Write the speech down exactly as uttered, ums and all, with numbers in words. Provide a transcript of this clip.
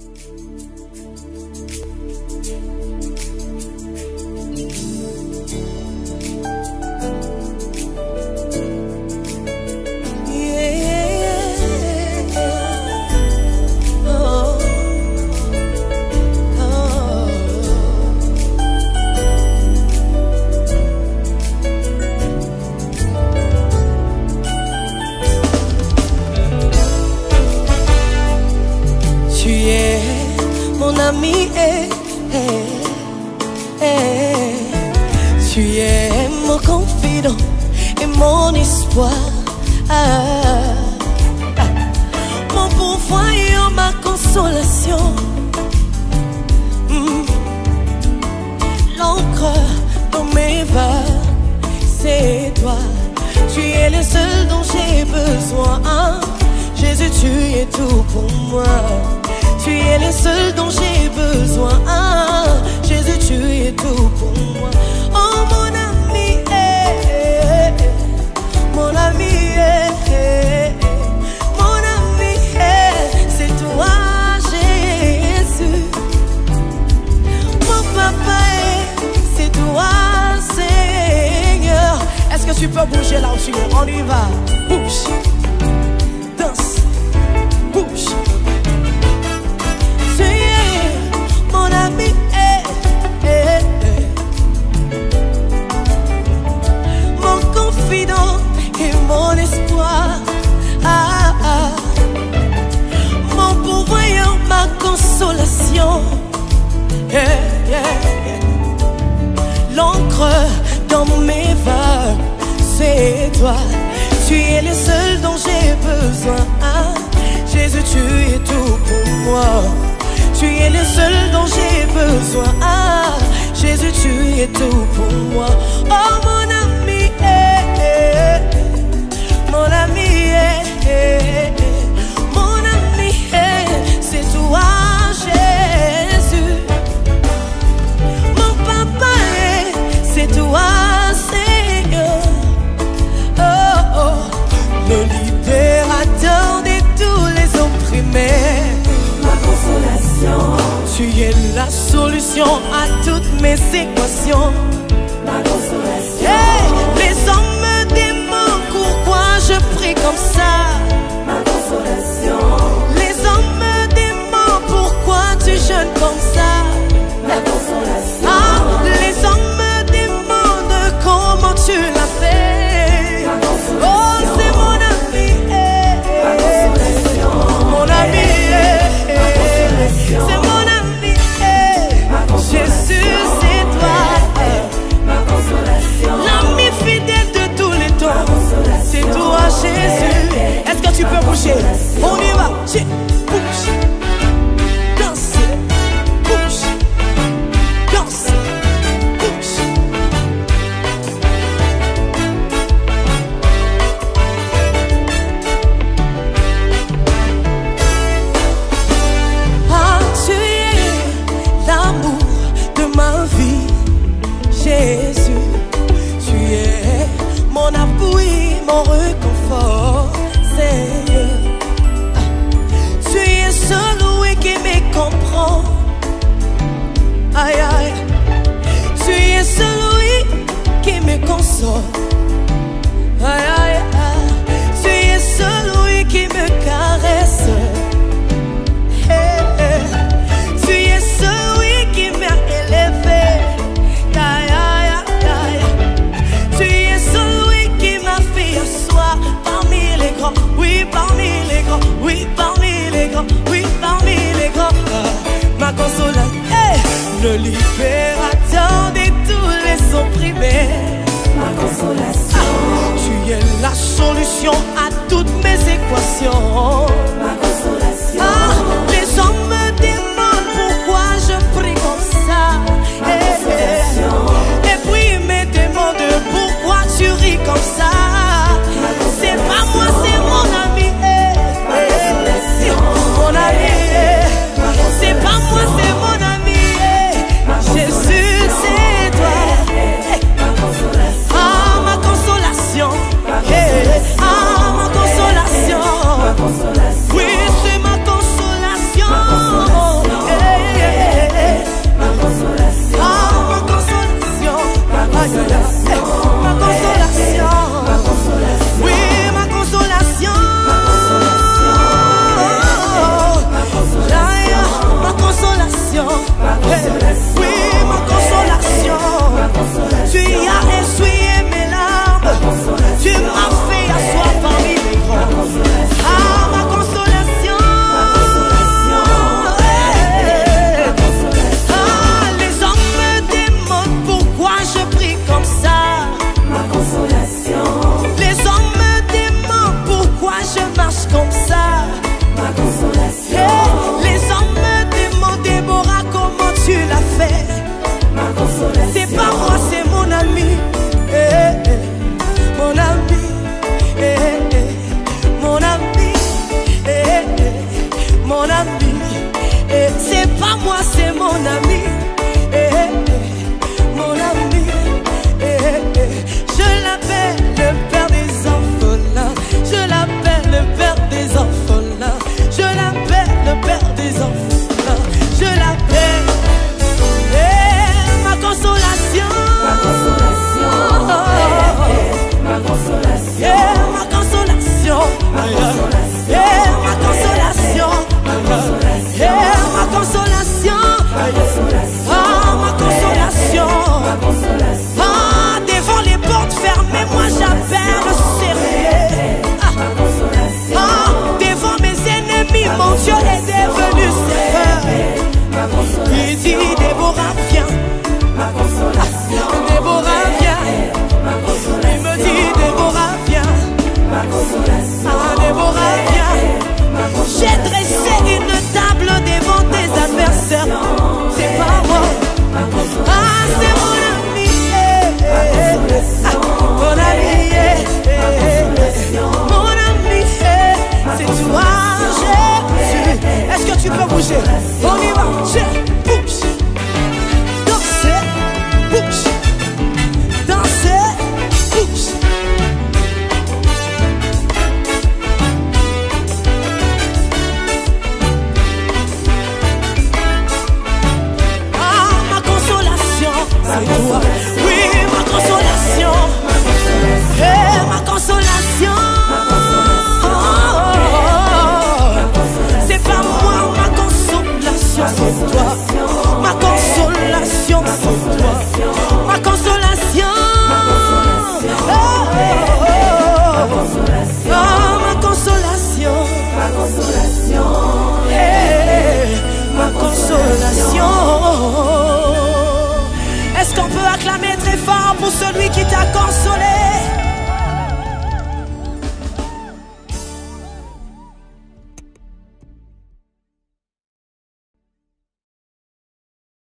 Mon ami, eh, eh, eh. Tu es mon confident et mon espoir, ah, ah. Mon pourvoyeur, ma consolation, mm. L'encre dans mes vagues, c'est toi. Tu es le seul dont j'ai besoin, Jésus, tu es tout pour moi. Tu es le seul dont j'ai besoin, Jésus, tu es tout pour moi. Oh mon ami, eh, eh, mon ami, eh, eh, mon ami, eh, c'est toi, Jésus. Mon papa, eh, c'est toi, Seigneur. Est-ce que tu peux bouger là où tu es? On y va. Bouge, danse, bouge. Et mon espoir, ah, ah. Mon pourvoyeur, ma consolation, yeah, yeah, yeah. L'encre dans mes vagues, c'est toi. Tu es le seul dont j'ai besoin, Jésus, tu es tout pour moi. Tu es le seul dont j'ai besoin, Jésus, tu es tout pour moi. Oh mon ami, eh, eh. Mon ami, eh, eh, mon ami, eh, c'est toi, Jésus. Mon papa, eh, c'est toi, Seigneur. Oh, oh, le libérateur de tous les opprimés. Ma consolation. Tu es la solution à toutes mes équations. Ma consolation. Hey, les hommes me demandent pourquoi je prie comme ça. Ma consolation. Les hommes me demandent pourquoi tu jeûnes comme ça. Ma consolation. Ah, les hommes me demandent comment tu l'as fait. Ma consolation. Oh, c'est mon ami, eh, eh, Ma consolation. mon ami, eh, eh, Ma consolation. c'est mon ami, eh, Ma consolation. Jésus, c'est toi, eh. Ma consolation. L'ami fidèle de tous les temps, c'est toi, Jésus. Est-ce que tu peux bouger? On y va. Bouge, danse, bouge, danse, bouge. Ah, tu es l'amour de ma vie, Jésus. Tu es mon appui, mon réconfort, Seigneur. Tu es celui qui me comprend. Aïe, aïe. Tu es celui qui me console. Aïe, aïe, aïe. Tu es celui qui me caresse. Hey, hey. Tu es celui qui m'a élevé. Aïe, aïe, aïe. Tu es celui qui m'a fait asseoir parmi les grands. Oui, parmi les grands. Oui, parmi les grands. Oui, parmi les grands. Ma consolation, hey, le libérateur de tous les opprimés. Ma consolation. Ah, tu es la solution à toutes mes équations. Ma consolation. Ah, les hommes me demandent pourquoi je prie comme ça. Ma consolation. Et puis ils me demandent pourquoi tu ris comme ça. C'est pas moi, c'est mon ami. Ma consolation. Mon ami. C'est pas moi, c'est mon ami. Jésus, c'est toi. Ma consolation. Ah, ma consolation. Ah, ma consolation. Ma consolation. Hey, ma consolation. Est-ce qu'on peut acclamer très fort pour celui qui t'a consolé?